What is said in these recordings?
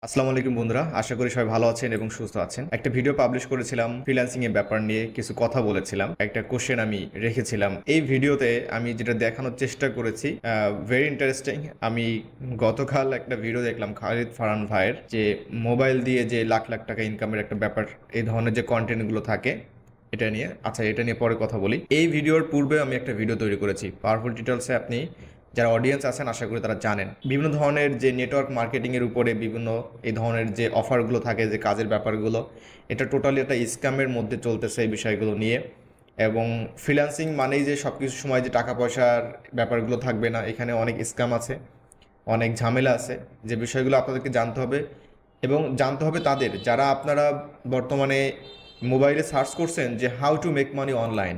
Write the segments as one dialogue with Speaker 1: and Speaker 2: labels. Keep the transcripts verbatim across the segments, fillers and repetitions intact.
Speaker 1: আসসালামু আলাইকুম বন্ধুরা, আশা করি সবাই ভালো আছেন এবং সুস্থ আছেন। একটা ভিডিও পাবলিশ করেছিলাম, ফ্রিল্যান্সিং এর ব্যাপার নিয়ে কিছু কথা বলেছিলাম, একটা কোশ্চেন আমি রেখেছিলাম। এই ভিডিওতে আমি যেটা দেখানোর চেষ্টা করেছি, ভেরি ইন্টারেস্টিং। আমি গতকাল একটা ভিডিও দেখলাম খালিদ ফারহান ভাইয়ের, যে মোবাইল দিয়ে যে লাখ লাখ টাকা ইনকামের একটা ব্যাপার, এই ধরনের যে কন্টেন্টগুলো থাকে এটা নিয়ে। আচ্ছা, এটা নিয়ে পরে কথা বলি। এই ভিডিওর পূর্বে আমি একটা ভিডিও তৈরি করেছি পাওয়ারফুল ডিটেলসে। আপনি যারা অডিয়েন্স আছেন আশা করি তারা জানেন বিভিন্ন ধরনের যে নেটওয়ার্ক মার্কেটিংয়ের উপরে বিভিন্ন এই ধরনের যে অফারগুলো থাকে, যে কাজের ব্যাপারগুলো, এটা টোটালি একটা স্ক্যামের মধ্যে চলতেছে এই বিষয়গুলো নিয়ে। এবং ফ্রিল্যান্সিং মানেই যে সব কিছু সময় যে টাকা পয়সার ব্যাপারগুলো থাকবে না, এখানে অনেক স্ক্যাম আছে, অনেক ঝামেলা আছে, যে বিষয়গুলো আপনাদেরকে জানতে হবে। এবং জানতে হবে তাদের যারা আপনারা বর্তমানে মোবাইলে সার্চ করছেন যে how to make money online,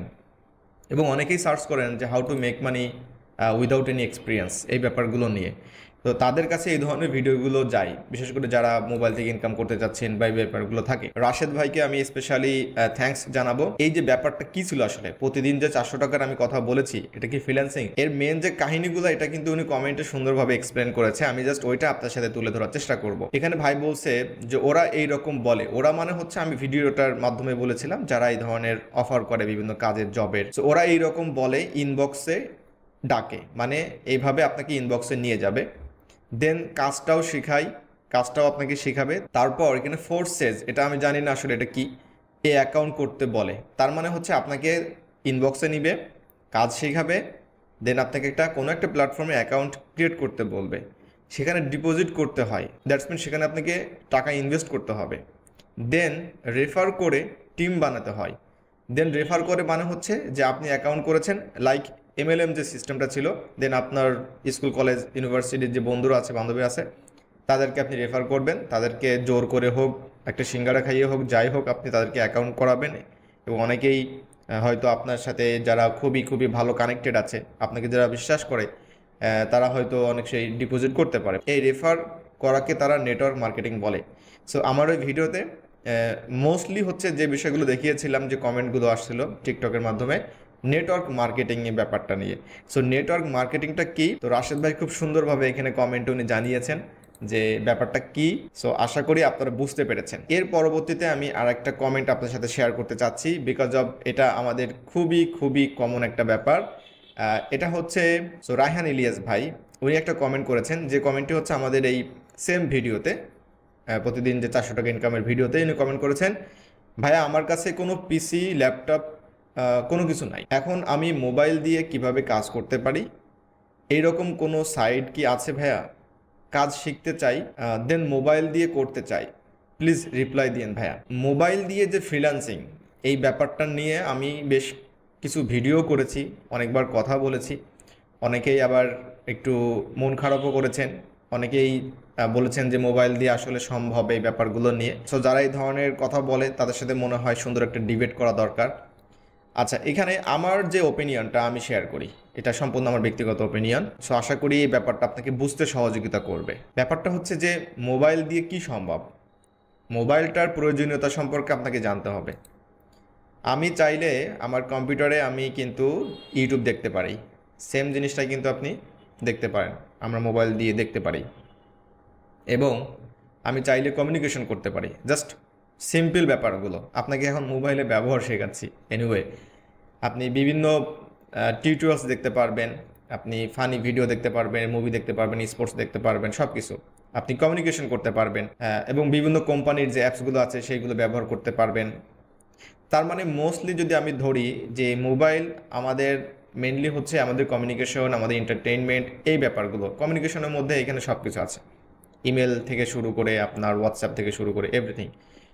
Speaker 1: এবং অনেকেই সার্চ করেন যে how to make money without any experience, এই ব্যাপারগুলো নিয়ে। তো তাদের কাছে এই ধরনের ভিডিওগুলো যায়, বিশেষ করে যারা মোবাইল থেকে ইনকাম করতে চাচ্ছেন বা এই ব্যাপারগুলো থাকে। রাশেদ ভাইকে আমি স্পেশালি থ্যাঙ্কস জানাবো। এই যে ব্যাপারটা কি ছিল আসলে, প্রতিদিন যে চারশো টাকার আমি কথা বলেছি, এটা কি ফ্রিল্যান্সিং এর মেন যে কাহিনীগুলো, এটা কিন্তু উনি কমেন্টে সুন্দরভাবে এক্সপ্লেন করেছে। আমি জাস্ট ওইটা আপনার সাথে তুলে ধরার চেষ্টা করব। এখানে ভাই বলছে যে ওরা এই রকম বলে, ওরা মানে হচ্ছে আমি ভিডিওটার মাধ্যমে বলেছিলাম যারা এই ধরনের অফার করে বিভিন্ন কাজের জবের, তো ওরা এই রকম বলে, ইনবক্সে ডাকে, মানে এইভাবে আপনাকে ইনবক্সে নিয়ে যাবে, দেন কাজটাও শেখাই, কাজটাও আপনাকে শেখাবে। তারপর এখানে ফোর্সেস, এটা আমি জানি না আসলে এটা কি, এ অ্যাকাউন্ট করতে বলে। তার মানে হচ্ছে আপনাকে ইনবক্সে নিবে, কাজ শেখাবে, দেন আপনাকে একটা কোনো একটা প্ল্যাটফর্মে অ্যাকাউন্ট ক্রিয়েট করতে বলবে, সেখানে ডিপোজিট করতে হয়, দ্যাটস মিন সেখানে আপনাকে টাকা ইনভেস্ট করতে হবে, দেন রেফার করে টিম বানাতে হয়। দেন রেফার করে মানে হচ্ছে যে আপনি অ্যাকাউন্ট করেছেন, লাইক এমএলএম যে সিস্টেমটা ছিল, দেন আপনার স্কুল কলেজ ইউনিভার্সিটির যে বন্ধুরা আছে, বান্ধবী আছে, তাদেরকে আপনি রেফার করবেন, তাদেরকে জোর করে হোক, একটা সিঙ্গারা খাইয়ে হোক, যাই হোক, আপনি তাদেরকে অ্যাকাউন্ট করাবেন। এবং অনেকেই হয়তো আপনার সাথে যারা খুবই খুবই ভালো কানেক্টেড আছে, আপনাকে যারা বিশ্বাস করে, তারা হয়তো অনেক সেই ডিপোজিট করতে পারে। এই রেফার করাকে তারা নেটওয়ার্ক মার্কেটিং বলে। সো আমার ওই ভিডিওতে মোস্টলি হচ্ছে যে বিষয়গুলো দেখিয়েছিলাম, যে কমেন্টগুলো আসছিল টিকটকের মাধ্যমে, নেটওয়ার্ক মার্কেটিং এর ব্যাপারটা নিয়ে। সো নেটওয়ার্ক মার্কেটিংটা কি, তো রাশেদ ভাই খুব সুন্দরভাবে এখানে কমেন্টে উনি জানিয়েছেন যে ব্যাপারটা কি। সো আশা করি আপনারা বুঝতে পেরেছেন। এর পরবর্তীতে আমি আর একটা কমেন্ট আপনার সাথে শেয়ার করতে চাচ্ছি, বিকজ অফ এটা আমাদের খুবই খুবই কমন একটা ব্যাপার। এটা হচ্ছে, সো রায়হান ইলিয়াস ভাই উনি একটা কমেন্ট করেছেন, যে কমেন্টটি হচ্ছে আমাদের এই সেম ভিডিওতে, প্রতিদিন যে চারশো টাকা ইনকামের ভিডিওতে উনি কমেন্ট করেছেন, ভাইয়া আমার কাছে কোনো পিসি ল্যাপটপ কোনো কিছু নাই, এখন আমি মোবাইল দিয়ে কিভাবে কাজ করতে পারি, এইরকম কোনো সাইট কি আছে ভাইয়া? কাজ শিখতে চাই, দেন মোবাইল দিয়ে করতে চাই, প্লিজ রিপ্লাই দিন ভাইয়া। মোবাইল দিয়ে যে ফ্রিল্যান্সিং, এই ব্যাপারটা নিয়ে আমি বেশ কিছু ভিডিও করেছি, অনেকবার কথা বলেছি, অনেকেই আবার একটু মন খারাপও করেছেন, অনেকেই বলেছেন যে মোবাইল দিয়ে আসলে সম্ভব এই ব্যাপারগুলো নিয়ে। সো যারা এই ধরনের কথা বলে তাদের সাথে মনে হয় সুন্দর একটা ডিবেট করা দরকার। আচ্ছা, এখানে আমার যে ওপিনিয়নটা আমি শেয়ার করি, এটা সম্পূর্ণ আমার ব্যক্তিগত ওপিনিয়ন। সো আশা করি এই ব্যাপারটা আপনাকে বুঝতে সহযোগিতা করবে। ব্যাপারটা হচ্ছে যে মোবাইল দিয়ে কি সম্ভব, মোবাইলটার প্রয়োজনীয়তা সম্পর্কে আপনাকে জানতে হবে। আমি চাইলে আমার কম্পিউটারে আমি কিন্তু ইউটিউব দেখতে পারি, সেম জিনিসটাই কিন্তু আপনি দেখতে পারেন, আমরা মোবাইল দিয়ে দেখতে পারি। এবং আমি চাইলে কমিউনিকেশন করতে পারি, জাস্ট সিম্পল ব্যাপারগুলো আপনাকে এখন মোবাইলে ব্যবহার শেখাচ্ছি। এনিওয়ে, আপনি বিভিন্ন টিউটোরিয়ালস দেখতে পারবেন, আপনি ফানি ভিডিও দেখতে পারবেন, মুভি দেখতে পারবেন, স্পোর্টস দেখতে পারবেন, সব কিছু আপনি কমিউনিকেশন করতে পারবেন, এবং বিভিন্ন কোম্পানির যে অ্যাপসগুলো আছে সেইগুলো ব্যবহার করতে পারবেন। তার মানে মোস্টলি যদি আমি ধরি যে মোবাইল আমাদের মেনলি হচ্ছে আমাদের কমিউনিকেশন, আমাদের এন্টারটেইনমেন্ট, এই ব্যাপারগুলো কমিউনিকেশনের মধ্যে এখানে সব কিছু আছে, ইমেল থেকে শুরু করে আপনার হোয়াটসঅ্যাপ থেকে শুরু করে এভরিথিং।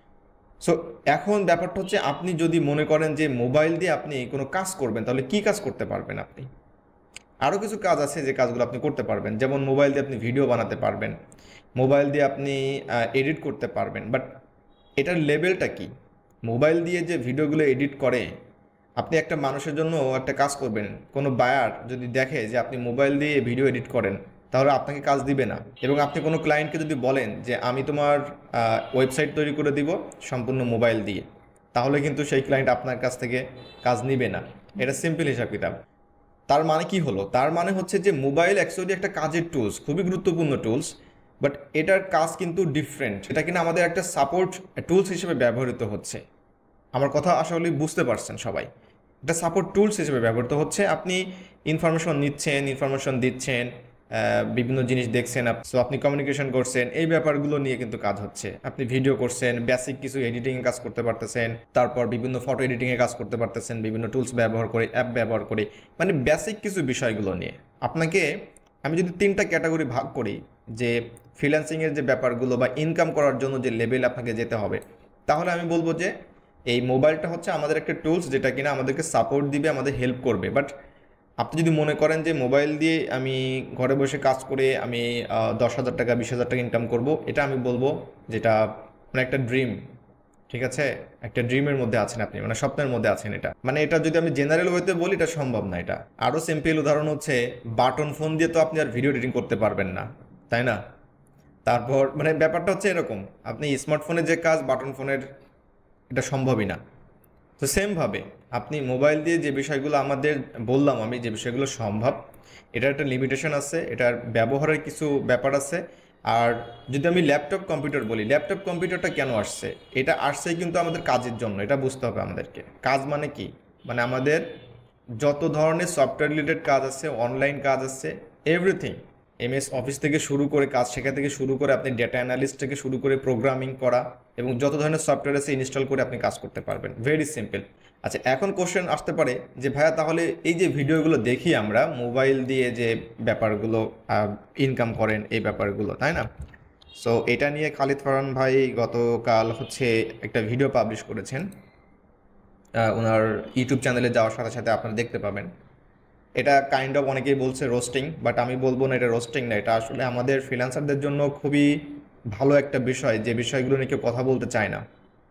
Speaker 1: সো এখন ব্যাপারটা হচ্ছে, আপনি যদি মনে করেন যে মোবাইল দিয়ে আপনি কোনো কাজ করবেন, তাহলে কি কাজ করতে পারবেন আপনি? আরও কিছু কাজ আছে যে কাজগুলো আপনি করতে পারবেন, যেমন মোবাইল দিয়ে আপনি ভিডিও বানাতে পারবেন, মোবাইল দিয়ে আপনি এডিট করতে পারবেন। বাট এটার লেভেলটা কি? মোবাইল দিয়ে যে ভিডিওগুলো এডিট করে, আপনি একটা মানুষের জন্য একটা কাজ করবেন, কোনো বায়ার যদি দেখে যে আপনি মোবাইল দিয়ে ভিডিও এডিট করেন, তাহলে আপনাকে কাজ দিবে না। এবং আপনি কোনো ক্লায়েন্টকে যদি বলেন যে আমি তোমার ওয়েবসাইট তৈরি করে দিব সম্পূর্ণ মোবাইল দিয়ে, তাহলে কিন্তু সেই ক্লায়েন্ট আপনার কাছ থেকে কাজ নিবে না। এটা সিম্পল হিসাব কিতাব। তার মানে কি হলো? তার মানে হচ্ছে যে মোবাইল অ্যাকচুয়ালি একটা কাজের টুলস, খুবই গুরুত্বপূর্ণ টুলস, বাট এটার কাজ কিন্তু ডিফারেন্ট, এটা কিনা আমাদের একটা সাপোর্ট টুলস হিসেবে ব্যবহৃত হচ্ছে। আমার কথা আসলে বুঝতে পারছেন সবাই, এটা সাপোর্ট টুলস হিসেবে ব্যবহৃত হচ্ছে। আপনি ইনফরমেশন নিচ্ছেন, ইনফরমেশন দিচ্ছেন, বিভিন্ন জিনিস দেখছেন, সো আপনি কমিউনিকেশন করছেন, এই ব্যাপারগুলো নিয়ে কিন্তু কাজ হচ্ছে। আপনি ভিডিও করছেন, বেসিক কিছু এডিটিংয়ে কাজ করতে পারতেছেন, তারপর বিভিন্ন ফটো এডিটিংয়ে কাজ করতে পারতেছেন বিভিন্ন টুলস ব্যবহার করে, অ্যাপ ব্যবহার করে, মানে বেসিক কিছু বিষয়গুলো নিয়ে। আপনাকে আমি যদি তিনটা ক্যাটাগরি ভাগ করি, যে ফ্রিল্যান্সিংয়ের যে ব্যাপারগুলো বা ইনকাম করার জন্য যে লেভেল আপনাকে যেতে হবে, তাহলে আমি বলবো যে এই মোবাইলটা হচ্ছে আমাদের একটা টুলস, যেটা কিনা আমাদেরকে সাপোর্ট দিবে, আমাদের হেল্প করবে। বাট আপনি যদি মনে করেন যে মোবাইল দিয়ে আমি ঘরে বসে কাজ করে আমি দশ হাজার টাকা বিশ হাজার টাকা ইনকাম করব, এটা আমি বলবো যেটা মানে একটা ড্রিম, ঠিক আছে, একটা ড্রিমের মধ্যে আছেন আপনি, মানে স্বপ্নের মধ্যে আছেন। এটা মানে এটা যদি আমি জেনারেল ওয়েতে বলি, এটা সম্ভব না। এটা আরও সিম্পল উদাহরণ হচ্ছে বাটন ফোন দিয়ে তো আপনি আর ভিডিও এডিটিং করতে পারবেন না, তাই না? তারপর মানে ব্যাপারটা হচ্ছে এরকম, আপনি স্মার্টফোনের যে কাজ বাটন ফোনের এটা সম্ভবই না। তো সেমভাবে আপনি মোবাইল দিয়ে যে বিষয়গুলো আমাদের বললাম, আমি যে বিষয়গুলো সম্ভব, এটার একটা লিমিটেশন আছে, এটার ব্যবহারের কিছু ব্যাপার আছে। আর যদি আমি ল্যাপটপ কম্পিউটার বলি, ল্যাপটপ কম্পিউটারটা কেন আসছে? এটা আসছে কিন্তু আমাদের কাজের জন্য, এটা বুঝতে হবে আমাদেরকে। কাজ মানে কি? মানে আমাদের যত ধরনের সফটওয়্যার রিলেটেড কাজ আছে, অনলাইন কাজ আছে, এভরিথিং, এমএস অফিস থেকে শুরু করে কাজ শেখা থেকে শুরু করে আপনি ডেটা অ্যানালিস্ট থেকে শুরু করে প্রোগ্রামিং করা এবং যত ধরনের সফটওয়্যার আছে ইনস্টল করে আপনি কাজ করতে পারবেন। Very simple. আচ্ছা, এখন কোশ্চেন আসতে পারে যে ভাইয়া তাহলে এই যে ভিডিওগুলো দেখি আমরা মোবাইল দিয়ে যে ব্যাপারগুলো ইনকাম করেন, এই ব্যাপারগুলো, তাই না? সো এটা নিয়ে খালিদ ফারহান ভাই গতকাল হচ্ছে একটা ভিডিও পাবলিশ করেছেন, ওনার ইউটিউব চ্যানেলে যাওয়ার সাথে সাথে আপনারা দেখতে পাবেন। এটা কাইন্ড অফ অনেকেই বলছে রোস্টিং, বাট আমি বলবো না এটা রোস্টিং না, এটা আসলে আমাদের ফ্রিল্যান্সারদের জন্য খুবই ভালো একটা বিষয়, যে বিষয়গুলো নিয়ে কেউ কথা বলতে চায় না।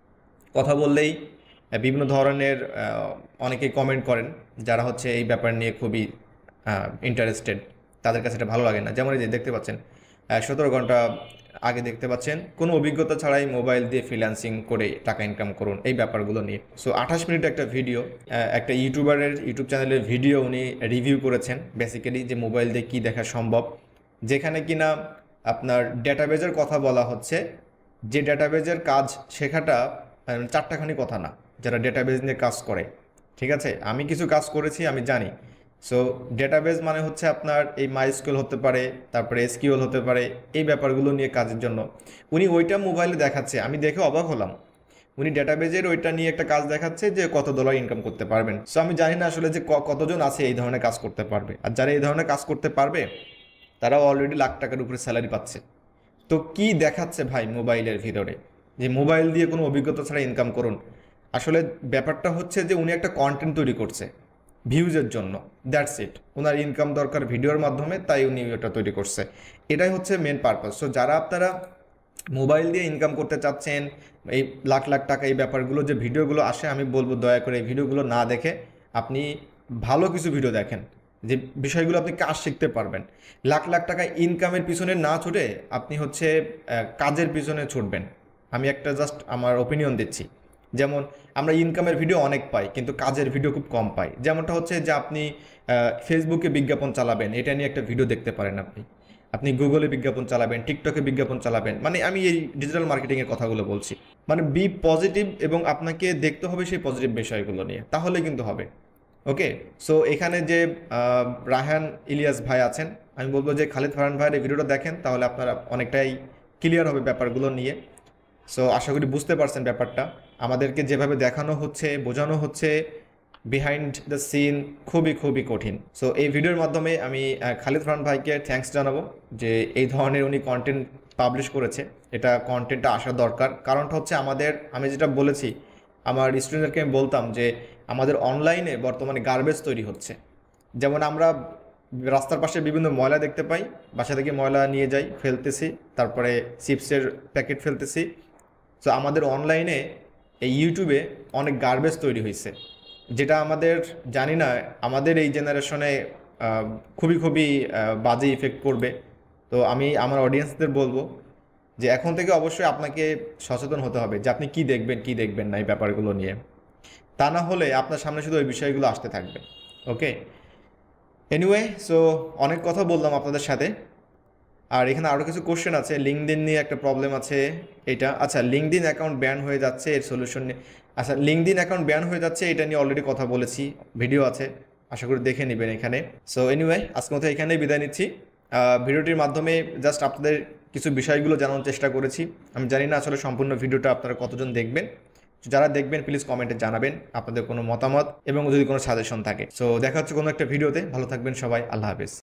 Speaker 1: কথা বললেই বিভিন্ন ধরনের অনেকেই কমেন্ট করেন যারা হচ্ছে এই ব্যাপার নিয়ে খুবই ইন্টারেস্টেড, তাদের কাছে এটা ভালো লাগে না। যেমন এই যে দেখতে পাচ্ছেন সতেরো ঘন্টা আগে দেখতে পাচ্ছেন কোনো অভিজ্ঞতা ছাড়াই মোবাইল দিয়ে ফ্রিল্যান্সিং করে টাকা ইনকাম করুন, এই ব্যাপারগুলো নিয়ে। সো আঠাশ মিনিট একটা ভিডিও, একটা ইউটিউবারের ইউটিউব চ্যানেলের ভিডিও উনি রিভিউ করেছেন, বেসিক্যালি যে মোবাইল দিয়ে কী দেখা সম্ভব, যেখানে কিনা আপনার ডেটাবেজের কথা বলা হচ্ছে, যে ডেটাবেজের কাজ শেখাটা চারটাখানি কথা না, যারা ডেটাবেজ নিয়ে কাজ করে, ঠিক আছে? আমি কিছু কাজ করেছি, আমি জানি। সো ডেটাবেজ মানে হচ্ছে আপনার এই মাইস্কুয়েল হতে পারে, তারপরে এসকিউএল হতে পারে, এই ব্যাপারগুলো নিয়ে কাজের জন্য উনি ওইটা মোবাইলে দেখাচ্ছে। আমি দেখে অবাক হলাম, উনি ডেটাবেজের ওইটা নিয়ে একটা কাজ দেখাচ্ছে যে কত ডলার ইনকাম করতে পারবেন। সো আমি জানি না আসলে যে কতজন আছে এই ধরনের কাজ করতে পারবে, আর যারা এই ধরনের কাজ করতে পারবে তারাও অলরেডি লাখ টাকার উপরে স্যালারি পাচ্ছে। তো কি দেখাচ্ছে ভাই মোবাইলের ভিতরে যে মোবাইল দিয়ে কোনো অভিজ্ঞতা ছাড়া ইনকাম করুন? আসলে ব্যাপারটা হচ্ছে যে উনি একটা কন্টেন্ট তৈরি করছে ভিউজের জন্য, দ্যাটস ইট। ওনার ইনকাম দরকার ভিডিওর মাধ্যমে, তাই উনি ওটা তৈরি করছে, এটাই হচ্ছে মেন পারপাস। সো যারা আপনারা মোবাইল দিয়ে ইনকাম করতে চাচ্ছেন, এই লাখ লাখ টাকা এই ব্যাপারগুলো যে ভিডিওগুলো আসে, আমি বলবো দয়া করে এই ভিডিওগুলো না দেখে আপনি ভালো কিছু ভিডিও দেখেন, যে বিষয়গুলো আপনি কাজ শিখতে পারবেন। লাখ লাখ টাকা ইনকামের পিছনে না ছুটে আপনি হচ্ছে কাজের পিছনে ছুটবেন। আমি একটা জাস্ট আমার ওপিনিয়ন দিচ্ছি। যেমন আমরা ইনকামের ভিডিও অনেক পাই, কিন্তু কাজের ভিডিও খুব কম পাই। যেমনটা হচ্ছে যে আপনি ফেসবুকে বিজ্ঞাপন চালাবেন, এটা নিয়ে একটা ভিডিও দেখতে পারেন আপনি। আপনি গুগলে বিজ্ঞাপন চালাবেন, টিকটকে বিজ্ঞাপন চালাবেন, মানে আমি এই ডিজিটাল মার্কেটিংয়ের কথাগুলো বলছি। মানে বি পজিটিভ, এবং আপনাকে দেখতে হবে সেই পজিটিভ বিষয়গুলো নিয়ে, তাহলে কিন্তু হবে। ওকে, সো এখানে যে রায়হান ইলিয়াস ভাই আছেন, আমি বলবো যে খালিদ ফারহান ভাইয়ের এই ভিডিওটা দেখেন, তাহলে আপনারা অনেকটাই ক্লিয়ার হবে ব্যাপারগুলো নিয়ে। সো আশা করি বুঝতে পারছেন ব্যাপারটা। আমাদেরকে যেভাবে দেখানো হচ্ছে, বোঝানো হচ্ছে, বিহাইন্ড দ্য সিন খুবই খুবই কঠিন। সো এই ভিডিওর মাধ্যমে আমি খালিদ ফারহান ভাইকে থ্যাঙ্কস জানাবো যে এই ধরনের উনি কন্টেন্ট পাবলিশ করেছে। এটা কন্টেন্টটা আসা দরকার, কারণটা হচ্ছে আমাদের, আমি যেটা বলেছি আমার স্টুডেন্টদেরকে আমি বলতাম যে আমাদের অনলাইনে বর্তমানে গার্বেজ তৈরি হচ্ছে। যেমন আমরা রাস্তার পাশে বিভিন্ন ময়লা দেখতে পাই, বাসা থেকে ময়লা নিয়ে যাই, ফেলতেছি, তারপরে চিপসের প্যাকেট ফেলতেছি। সো আমাদের অনলাইনে এই ইউটিউবে অনেক গার্বেজ তৈরি হয়েছে, যেটা আমাদের জানি না আমাদের এই জেনারেশনে খুবই খুবই বাজে ইফেক্ট করবে। তো আমি আমার অডিয়েন্সদের বলবো যে এখন থেকে অবশ্যই আপনাকে সচেতন হতে হবে যে আপনি কি দেখবেন কি দেখবেন না এই ব্যাপারগুলো নিয়ে, তা না হলে আপনার সামনে শুধু ওই বিষয়গুলো আসতে থাকবে। ওকে, এনিওয়ে, সো অনেক কথা বললাম আপনাদের সাথে। আর এখানে আরও কিছু কোশ্চেন আছে, লিঙ্কডইন নিয়ে একটা প্রবলেম আছে এটা। আচ্ছা, লিঙ্কডইন অ্যাকাউন্ট ব্যান হয়ে যাচ্ছে, এর সলিউশন নিয়ে। আচ্ছা, লিঙ্কডইন অ্যাকাউন্ট ব্যান হয়ে যাচ্ছে এটা নিয়ে অলরেডি কথা বলেছি, ভিডিও আছে, আশা করি দেখে নেবেন এখানে। সো এনিওয়ে, আজকের মতো এখানেই বিদায় নিচ্ছি। আহ, ভিডিওটির মাধ্যমে জাস্ট আপনাদের কিছু বিষয়গুলো জানানোর চেষ্টা করেছি। আমি জানি না আসলে সম্পূর্ণ ভিডিওটা আপনারা কতজন দেখবেন। যারা দেখবেন প্লিজ কমেন্টে জানাবেন আপনাদের কোনো মতামত এবং যদি কোনো সাজেশন থাকে। সো দেখা হচ্ছে কোনো একটা ভিডিওতে। ভালো থাকবেন সবাই, আল্লাহ হাফেজ।